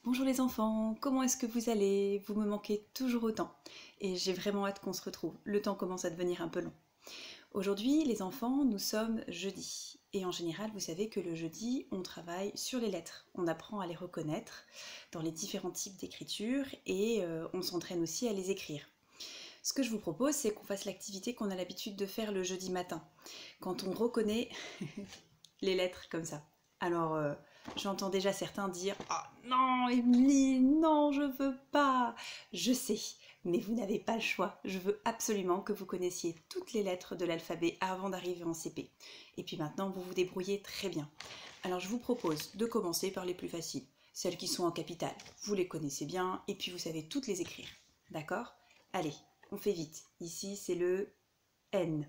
Bonjour les enfants, comment est-ce que vous allez? Vous me manquez toujours autant et j'ai vraiment hâte qu'on se retrouve. Le temps commence à devenir un peu long. Aujourd'hui les enfants, nous sommes jeudi et en général vous savez que le jeudi on travaille sur les lettres. On apprend à les reconnaître dans les différents types d'écriture et on s'entraîne aussi à les écrire. Ce que je vous propose c'est qu'on fasse l'activité qu'on a l'habitude de faire le jeudi matin quand on reconnaît les lettres comme ça. Alors, j'entends déjà certains dire « Ah non, Emeline, non, je veux pas !» Je sais, mais vous n'avez pas le choix. Je veux absolument que vous connaissiez toutes les lettres de l'alphabet avant d'arriver en CP. Et puis maintenant, vous vous débrouillez très bien. Alors, je vous propose de commencer par les plus faciles. Celles qui sont en capitale, vous les connaissez bien et puis vous savez toutes les écrire. D'accord? Allez, on fait vite. Ici, c'est le N.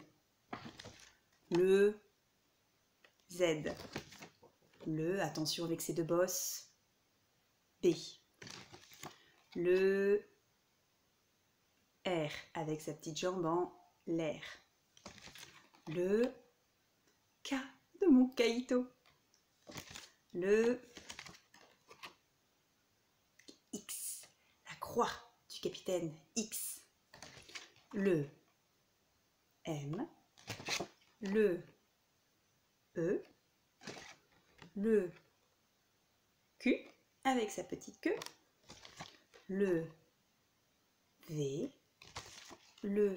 Le Z. Le, attention avec ses deux bosses, B. Le R avec sa petite jambe en l'air. Le K de mon Kaito. Le X, la croix du capitaine X. Le M. Le E. Le Q avec sa petite queue, le V, le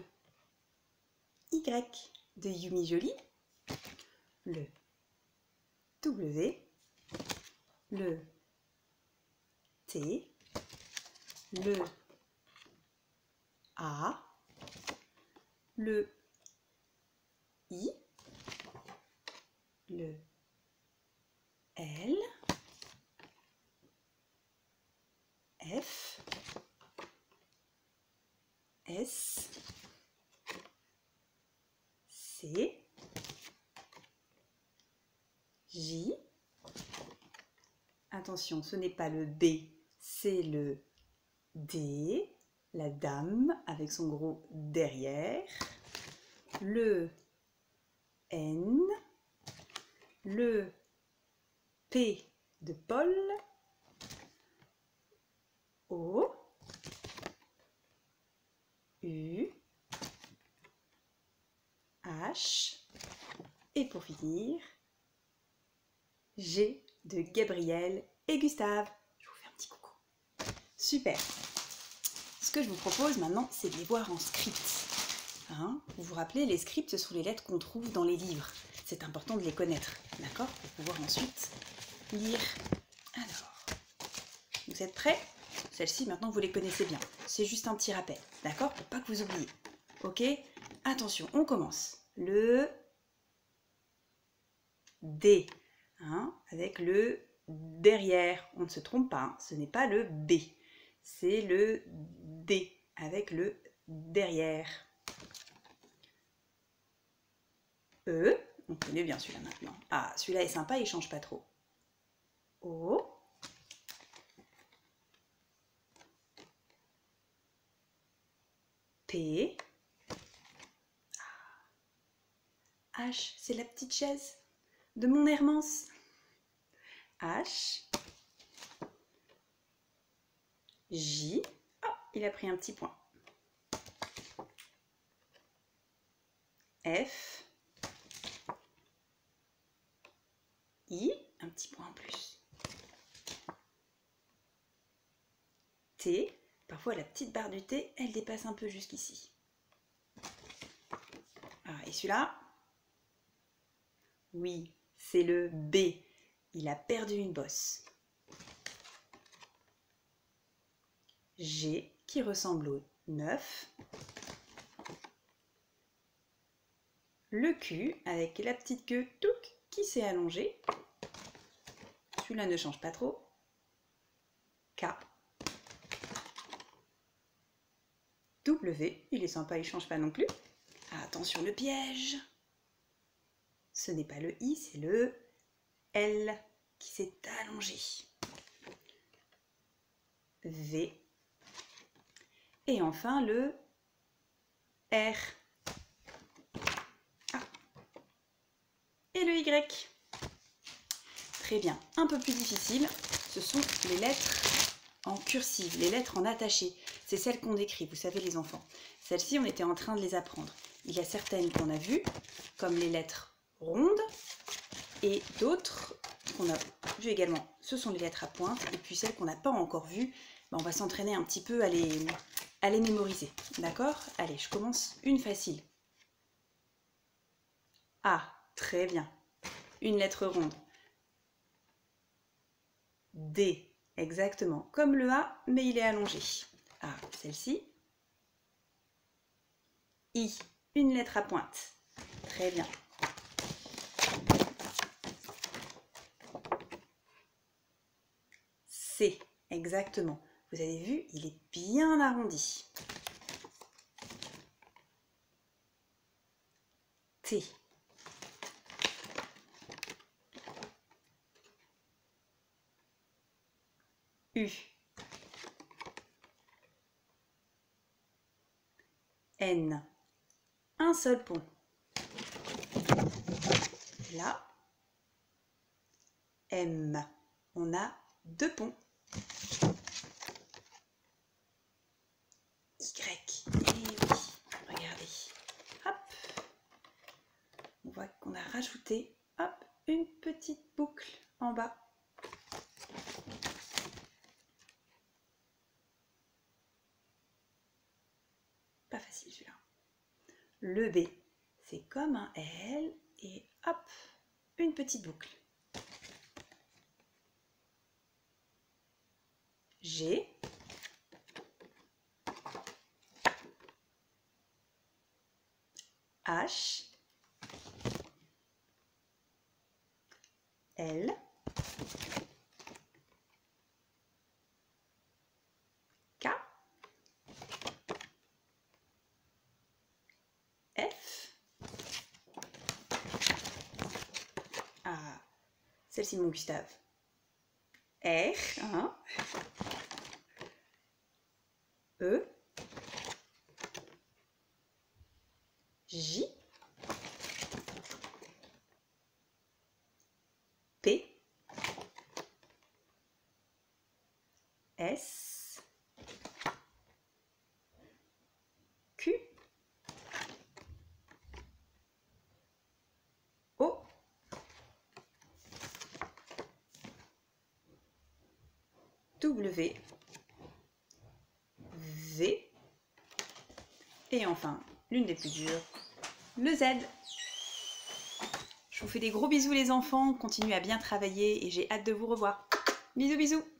Y de Yumi Jolie, le W, le T, le A, le I, le L, F, S, C, J. Attention, ce n'est pas le B, c'est le D, la dame avec son gros derrière, le N, le P de Paul, O, U, H, et pour finir, G de Gabriel et Gustave. Je vous fais un petit coucou. Super. Ce que je vous propose maintenant, c'est de les voir en script. Hein? Vous vous rappelez, les scripts, ce sont les lettres qu'on trouve dans les livres. C'est important de les connaître, d'accord? Pour pouvoir ensuite lire. Alors, vous êtes prêts? Celles-ci, maintenant, vous les connaissez bien. C'est juste un petit rappel, d'accord? Pour pas que vous oubliez. Ok? Attention, on commence. Le D, hein, avec le derrière. On ne se trompe pas, hein, ce n'est pas le B. C'est le D, avec le derrière. E, on connaît bien celui-là maintenant. Ah, celui-là est sympa, il ne change pas trop. O. P. H, c'est la petite chaise de mon Hermance. H. J. Oh, il a pris un petit point. F. I. Un petit point en plus. T. Parfois la petite barre du T, elle dépasse un peu jusqu'ici. Ah, et celui-là? Oui, c'est le B. Il a perdu une bosse. G qui ressemble au 9. Le Q avec la petite queue touc qui s'est allongée. Celui-là ne change pas trop. K. W, il est sympa, il ne change pas non plus. Attention le piège. Ce n'est pas le I, c'est le L qui s'est allongé. V. Et enfin le R. Ah. Et le Y. Très bien. Un peu plus difficile, ce sont les lettres en cursive, les lettres en attaché. C'est celles qu'on écrit, vous savez les enfants. Celles-ci, on était en train de les apprendre. Il y a certaines qu'on a vues, comme les lettres rondes, et d'autres qu'on a vues également. Ce sont les lettres à pointe, et puis celles qu'on n'a pas encore vues, on va s'entraîner un petit peu à les mémoriser. D'accord? Allez, je commence une facile. A, très bien. Une lettre ronde. D, exactement, comme le A, mais il est allongé. A, celle-ci. I, une lettre à pointe. Très bien. C, exactement. Vous avez vu, il est bien arrondi. T. U. N. Un seul pont. Là. M. On a deux ponts. Y. Et oui, regardez. Hop. On voit qu'on a rajouté, hop, une petite boucle en bas. Pas facile celui-là. Le B, c'est comme un L et hop, une petite boucle. G. H. L. K. F. Ah, celle-ci mon Gustave. R. Hein. E. J. P. S. Q. O. W. V. Et enfin, l'une des plus dures, le Z. Je vous fais des gros bisous les enfants, continuez à bien travailler et j'ai hâte de vous revoir. Bisous bisous.